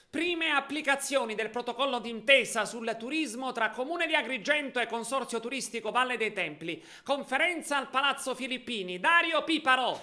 Prime applicazioni del protocollo d'intesa sul turismo tra Comune di Agrigento e Consorzio Turistico Valle dei Templi. Conferenza al Palazzo Filippini. Dario Piparo.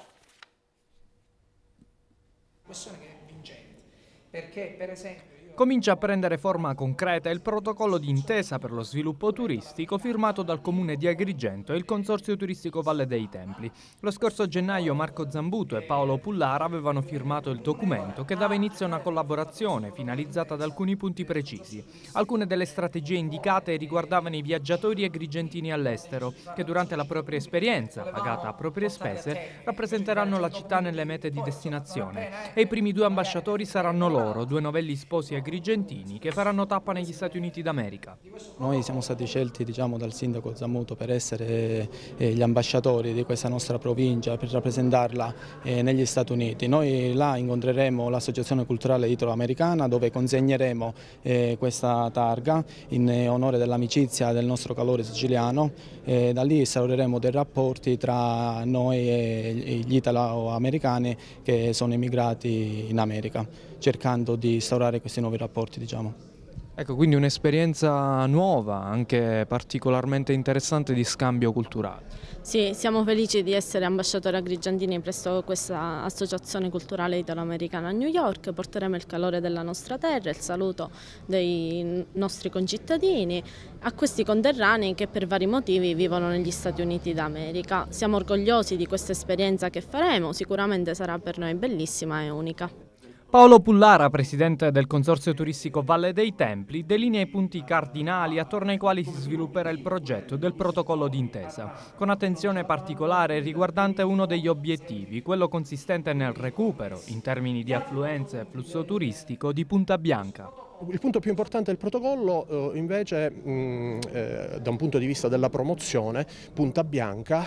Questione che è vincente, perché per esempio Comincia a prendere forma concreta il protocollo d'intesa per lo sviluppo turistico firmato dal Comune di Agrigento e il Consorzio Turistico Valle dei Templi. Lo scorso gennaio Marco Zambuto e Paolo Pullara avevano firmato il documento che dava inizio a una collaborazione finalizzata ad alcuni punti precisi. Alcune delle strategie indicate riguardavano i viaggiatori agrigentini all'estero, che durante la propria esperienza, pagata a proprie spese, rappresenteranno la città nelle mete di destinazione. E i primi due ambasciatori saranno loro, due novelli sposi agrigentini che faranno tappa negli Stati Uniti d'America. Noi siamo stati scelti dal sindaco Zammuto per essere gli ambasciatori di questa nostra provincia, per rappresentarla negli Stati Uniti. Noi là incontreremo l'Associazione Culturale Italo-Americana, dove consegneremo questa targa in onore dell'amicizia del nostro calore siciliano. Da lì instaureremo dei rapporti tra noi e gli italo-americani che sono emigrati in America, cercando di instaurare questi nuovi rapporti, Ecco, quindi un'esperienza nuova, anche particolarmente interessante di scambio culturale. Sì, siamo felici di essere ambasciatori agrigentini presso questa associazione culturale italo-americana a New York. Porteremo il calore della nostra terra, il saluto dei nostri concittadini a questi conterranei che per vari motivi vivono negli Stati Uniti d'America. Siamo orgogliosi di questa esperienza che faremo, sicuramente sarà per noi bellissima e unica. Paolo Pullara, presidente del Consorzio Turistico Valle dei Templi, delinea i punti cardinali attorno ai quali si svilupperà il progetto del protocollo d'intesa, con attenzione particolare riguardante uno degli obiettivi, quello consistente nel recupero, in termini di affluenza e flusso turistico, di Punta Bianca. Il punto più importante del protocollo invece da un punto di vista della promozione, Punta Bianca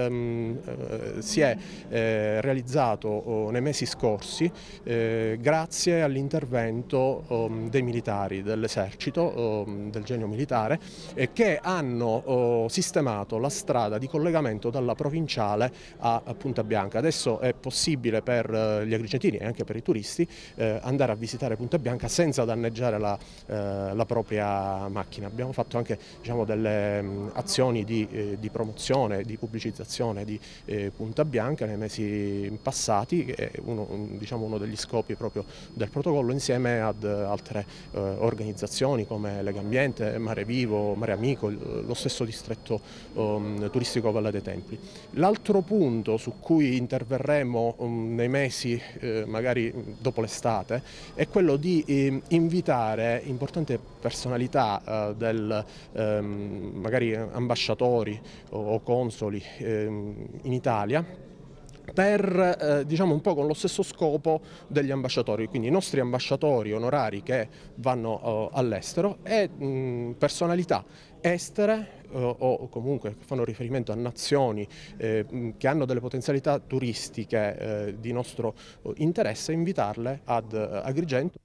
si è realizzato nei mesi scorsi grazie all'intervento dei militari dell'esercito, del genio militare, che hanno sistemato la strada di collegamento dalla provinciale a Punta Bianca. Adesso è possibile per gli agrigentini e anche per i turisti andare a visitare Punta Bianca senza danneggiare la propria macchina. Abbiamo fatto anche delle azioni di promozione, di pubblicizzazione di Punta Bianca nei mesi passati, che è uno degli scopi proprio del protocollo, insieme ad altre organizzazioni come Legambiente, Mare Vivo, Mare Amico, lo stesso distretto turistico Valle dei Templi. L'altro punto su cui interverremo nei mesi magari dopo l'estate è quello di invitare importanti personalità magari ambasciatori o consoli in Italia, per un po' con lo stesso scopo degli ambasciatori, quindi i nostri ambasciatori onorari che vanno all'estero e personalità estere o comunque che fanno riferimento a nazioni che hanno delle potenzialità turistiche di nostro interesse, invitarle ad Agrigento.